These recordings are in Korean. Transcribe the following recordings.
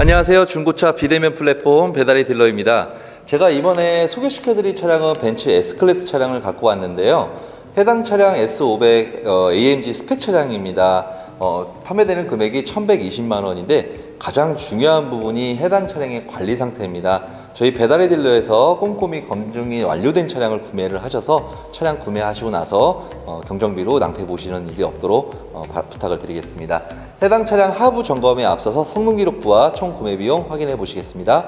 안녕하세요. 중고차 비대면 플랫폼 배달의 딜러입니다. 제가 이번에 소개시켜드릴 차량은 벤츠 S클래스 차량을 갖고 왔는데요. 해당 차량 S500 AMG 스펙 차량입니다. 판매되는 금액이 1120만 원인데 가장 중요한 부분이 해당 차량의 관리 상태입니다. 저희 배달의 딜러에서 꼼꼼히 검증이 완료된 차량을 구매를 하셔서 차량 구매하시고 나서 경정비로 낭패 보시는 일이 없도록 부탁을 드리겠습니다. 해당 차량 하부 점검에 앞서서 성능 기록부와 총 구매 비용 확인해 보시겠습니다.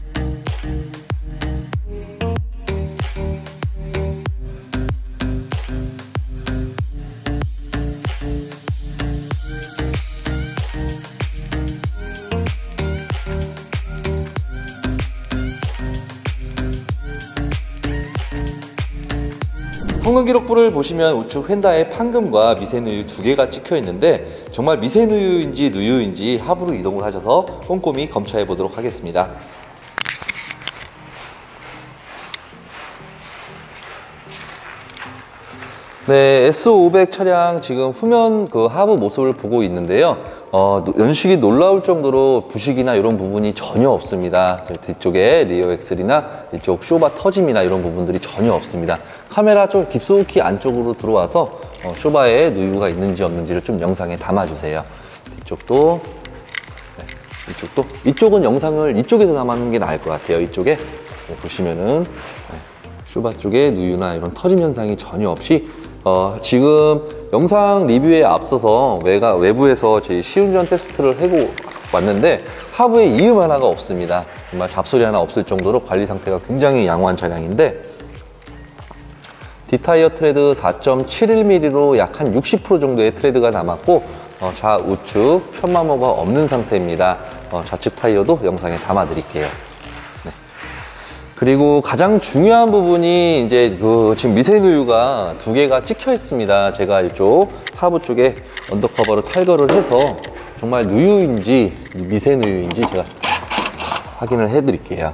성능 기록부를 보시면 우측 휀다에 판금과 미세누유 두 개가 찍혀 있는데 정말 미세누유인지 누유인지 하부로 이동을 하셔서 꼼꼼히 검차해 보도록 하겠습니다. 네, S500 차량 지금 후면 그 하부 모습을 보고 있는데요. 연식이 놀라울 정도로 부식이나 이런 부분이 전혀 없습니다. 뒤쪽에 리어 엑셀이나 이쪽 쇼바 터짐이나 이런 부분들이 전혀 없습니다. 카메라 좀 깊숙이 안쪽으로 들어와서 쇼바에 누유가 있는지 없는지를 좀 영상에 담아주세요. 뒤쪽도, 네, 이쪽도. 이쪽은 영상을 이쪽에서 담아놓는 게 나을 것 같아요. 이쪽에 보시면은 네, 쇼바 쪽에 누유나 이런 터짐 현상이 전혀 없이 지금 영상 리뷰에 앞서서 외부에서 제 시운전 테스트를 하고 왔는데 하부에 이음 하나가 없습니다. 정말 잡소리 하나 없을 정도로 관리 상태가 굉장히 양호한 차량인데 뒷타이어 트레드 4.71mm로 약 한 60% 정도의 트레드가 남았고 좌우측 편마모가 없는 상태입니다. 좌측 타이어도 영상에 담아 드릴게요. 그리고 가장 중요한 부분이 이제 지금 미세누유가 두 개가 찍혀 있습니다. 제가 이쪽 하부 쪽에 언더커버를 탈거를 해서 정말 누유인지 미세누유인지 제가 확인을 해 드릴게요.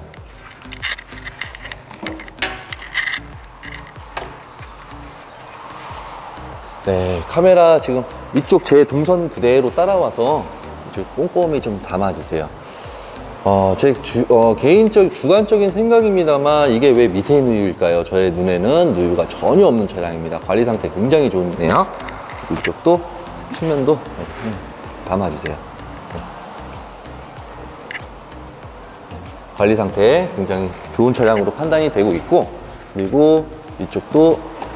네, 카메라 지금 이쪽 제 동선 그대로 따라와서 이쪽 꼼꼼히 좀 담아 주세요. 제 개인적 주관적인 생각입니다만 이게 왜 미세누유일까요? 저의 눈에는 누유가 전혀 없는 차량입니다. 관리 상태 굉장히 좋네요. 이쪽도 측면도 담아주세요. 관리 상태 굉장히 좋은 차량으로 판단이 되고 있고, 그리고 이쪽도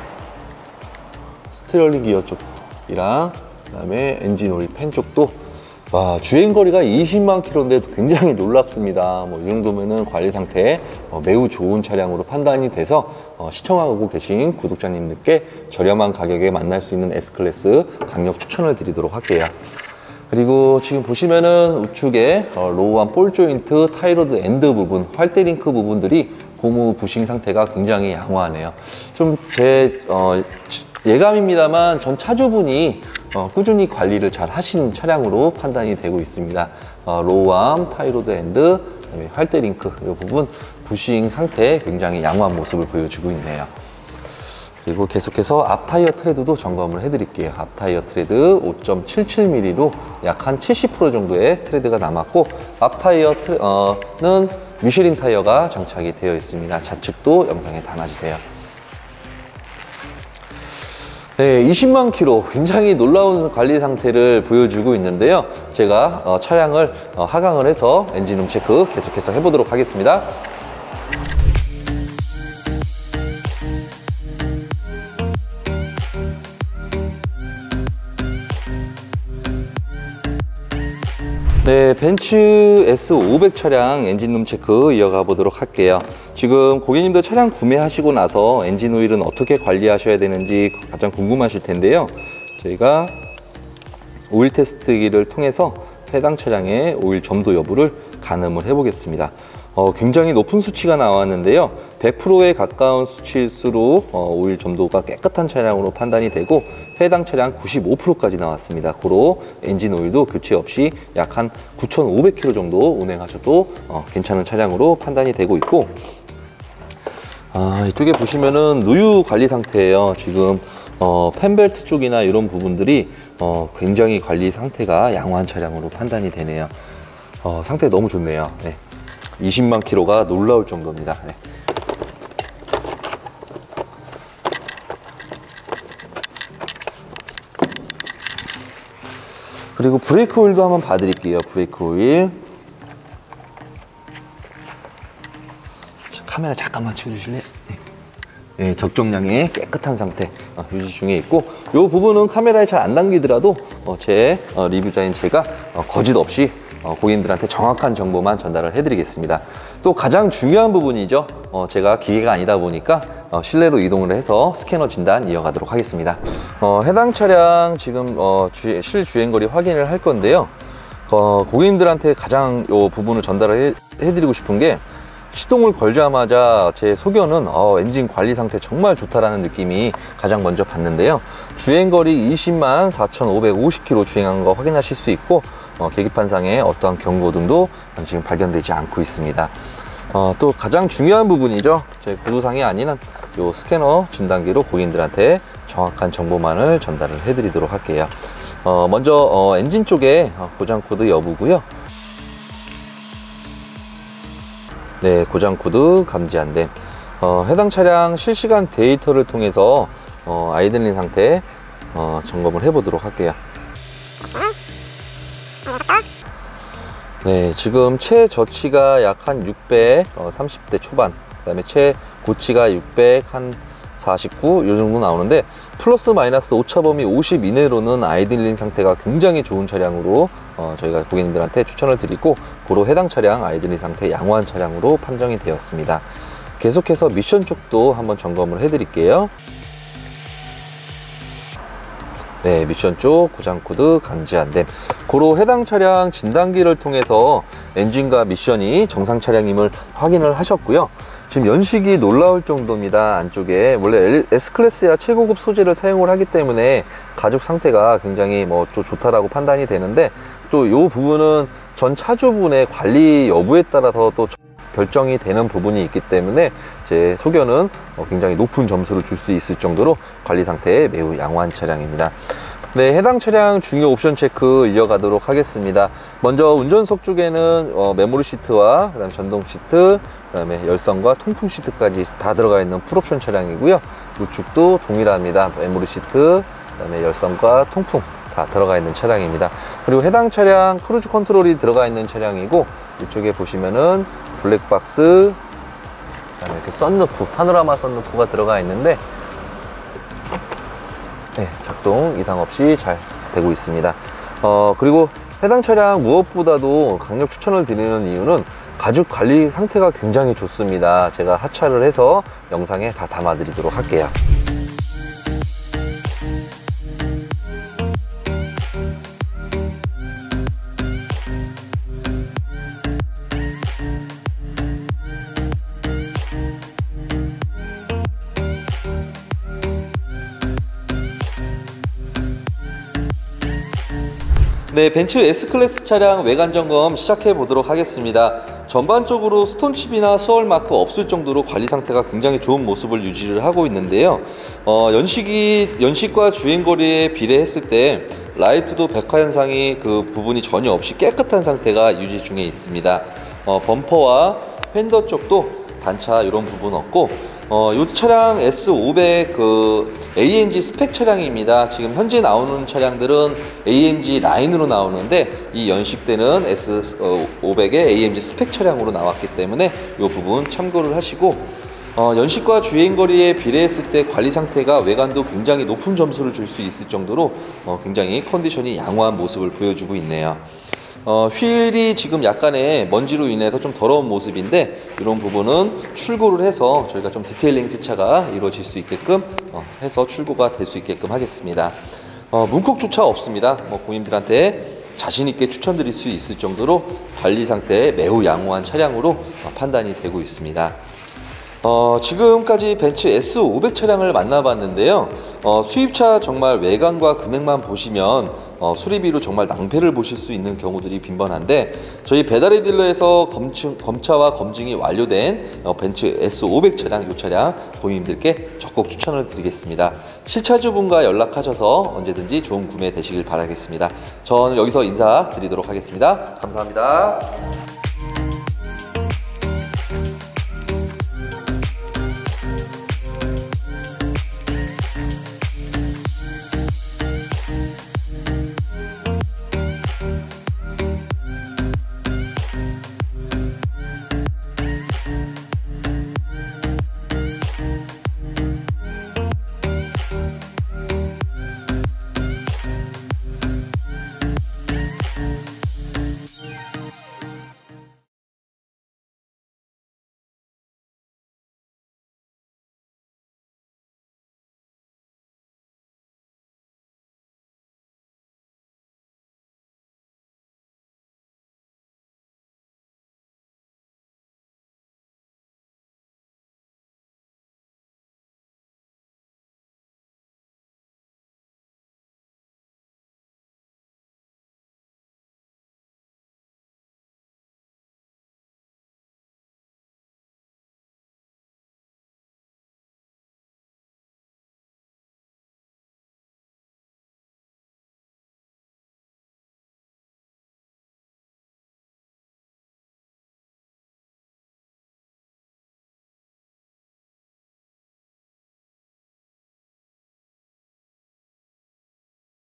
스티어링 기어 쪽이랑 그다음에 엔진 오일 팬 쪽도 와, 주행거리가 20만 킬로인데 굉장히 놀랍습니다. 이 정도면은 관리 상태 매우 좋은 차량으로 판단이 돼서 시청하고 계신 구독자님들께 저렴한 가격에 만날 수 있는 S클래스 강력 추천을 드리도록 할게요. 그리고 지금 보시면은 우측에 로우암 볼 조인트, 타이로드 엔드 부분, 활대 링크 부분들이 고무 부싱 상태가 굉장히 양호하네요. 좀 제 예감입니다만 전 차주분이 꾸준히 관리를 잘 하신 차량으로 판단이 되고 있습니다. 로우암, 타이로드 엔드, 그다음에 활대 링크 이 부분 부싱 상태 굉장히 양호한 모습을 보여주고 있네요. 그리고 계속해서 앞 타이어 트레드도 점검을 해드릴게요. 앞 타이어 트레드 5.77mm로 약 한 70% 정도의 트레드가 남았고 앞 타이어는 미쉐린 타이어가 장착이 되어 있습니다. 좌측도 영상에 담아주세요. 네, 20만 킬로 굉장히 놀라운 관리 상태를 보여주고 있는데요. 제가 차량을 하강을 해서 엔진룸 체크 계속해서 해보도록 하겠습니다. 네, 벤츠 S500 차량 엔진룸 체크 이어가 보도록 할게요. 지금 고객님들 차량 구매하시고 나서 엔진 오일은 어떻게 관리하셔야 되는지 가장 궁금하실 텐데요. 저희가 오일 테스트기를 통해서 해당 차량의 오일 점도 여부를 가늠을 해 보겠습니다. 굉장히 높은 수치가 나왔는데요. 100%에 가까운 수치일수록 오일 점도가 깨끗한 차량으로 판단이 되고 해당 차량 95%까지 나왔습니다. 고로 엔진 오일도 교체 없이 약 한 9,500km 정도 운행하셔도 괜찮은 차량으로 판단이 되고 있고, 이쪽에 보시면은 누유 관리 상태예요. 지금 펜벨트 쪽이나 이런 부분들이 굉장히 관리 상태가 양호한 차량으로 판단이 되네요. 상태 너무 좋네요. 네. 20만 킬로가 놀라울 정도입니다. 네. 그리고 브레이크 오일도 한번 봐드릴게요. 브레이크 오일. 카메라 잠깐만 치워주실래요? 네. 네, 적정량의 깨끗한 상태 유지 중에 있고, 이 부분은 카메라에 잘 안 담기더라도 제 리뷰자인 제가 거짓 없이 고객님들한테 정확한 정보만 전달을 해드리겠습니다. 또 가장 중요한 부분이죠. 제가 기계가 아니다 보니까 실내로 이동을 해서 스캐너 진단 이어가도록 하겠습니다. 해당 차량 지금 실주행거리 확인을 할 건데요. 고객님들한테 가장 이 부분을 전달을 해드리고 싶은 게, 시동을 걸자마자 제 소견은 엔진 관리 상태 정말 좋다라는 느낌이 가장 먼저 받는데요. 주행거리 20만 4,550km 주행한 거 확인하실 수 있고, 계기판상에 어떠한 경고등도 지금 발견되지 않고 있습니다. 또 가장 중요한 부분이죠. 제 구두상이 아닌 요 스캐너 진단기로 고객님들한테 정확한 정보만을 전달을 해드리도록 할게요. 먼저 엔진 쪽에 고장 코드 여부고요. 네, 고장 코드 감지 안 됨. 해당 차량 실시간 데이터를 통해서 아이들링 상태 점검을 해보도록 할게요. 네, 지금 최저치가 약 한 600, 30대 초반, 그 다음에 최고치가 600, 한 49, 이 정도 나오는데, 플러스 마이너스 오차범위 50 이내로는 아이들링 상태가 굉장히 좋은 차량으로 저희가 고객님들한테 추천을 드리고, 고로 해당 차량 아이들링 상태 양호한 차량으로 판정이 되었습니다. 계속해서 미션 쪽도 한번 점검을 해드릴게요. 네, 미션 쪽 고장 코드 감지 안 됨. 고로 해당 차량 진단기를 통해서 엔진과 미션이 정상 차량임을 확인을 하셨고요. 지금 연식이 놀라울 정도입니다. 안쪽에 원래 S클래스야 최고급 소재를 사용을 하기 때문에 가죽 상태가 굉장히 좀 좋다라고 판단이 되는데, 또 이 부분은 전 차주분의 관리 여부에 따라서 또 결정이 되는 부분이 있기 때문에 제 소견은 굉장히 높은 점수를 줄 수 있을 정도로 관리 상태에 매우 양호한 차량입니다. 네, 해당 차량 중요 옵션 체크 이어가도록 하겠습니다. 먼저 운전석 쪽에는 메모리 시트와 그다음에 전동 시트, 그다음에 열선과 통풍 시트까지 다 들어가 있는 풀옵션 차량이고요. 우측도 동일합니다. 메모리 시트, 그다음에 열선과 통풍 다 들어가 있는 차량입니다. 그리고 해당 차량 크루즈 컨트롤이 들어가 있는 차량이고, 이쪽에 보시면은 블랙박스, 그다음에 이렇게 썬루프, 파노라마 썬루프가 들어가 있는데, 네, 작동 이상 없이 잘 되고 있습니다. 그리고 해당 차량 무엇보다도 강력 추천을 드리는 이유는 가죽 관리 상태가 굉장히 좋습니다. 제가 하차를 해서 영상에 다 담아 드리도록 할게요. 네, 벤츠 S클래스 차량 외관 점검 시작해 보도록 하겠습니다. 전반적으로 스톤칩이나 수월 마크 없을 정도로 관리 상태가 굉장히 좋은 모습을 유지를 하고 있는데요. 연식과 주행거리에 비례했을 때 라이트도 백화 현상이 그 부분이 전혀 없이 깨끗한 상태가 유지 중에 있습니다. 범퍼와 팬더 쪽도 단차 이런 부분 없고, 이 차량 S500 AMG 스펙 차량입니다. 지금 현재 나오는 차량들은 AMG 라인으로 나오는데, 이 연식대는 S500의 AMG 스펙 차량으로 나왔기 때문에 이 부분 참고를 하시고, 연식과 주행거리에 비례했을 때 관리 상태가 외관도 굉장히 높은 점수를 줄 수 있을 정도로 굉장히 컨디션이 양호한 모습을 보여주고 있네요. 휠이 지금 약간의 먼지로 인해서 좀 더러운 모습인데, 이런 부분은 출고를 해서 저희가 좀 디테일링 세차가 이루어질 수 있게끔 해서 출고가 될 수 있게끔 하겠습니다. 문콕조차 없습니다. 고객님들한테 자신 있게 추천드릴 수 있을 정도로 관리 상태에 매우 양호한 차량으로 판단이 되고 있습니다. 지금까지 벤츠 S500 차량을 만나봤는데요. 수입차 정말 외관과 금액만 보시면 수리비로 정말 낭패를 보실 수 있는 경우들이 빈번한데, 저희 배달의 딜러에서 검차와 검증이 완료된 벤츠 S500 차량, 이 차량 고객님들께 적극 추천을 드리겠습니다. 실차주분과 연락하셔서 언제든지 좋은 구매 되시길 바라겠습니다. 저는 여기서 인사드리도록 하겠습니다. 감사합니다.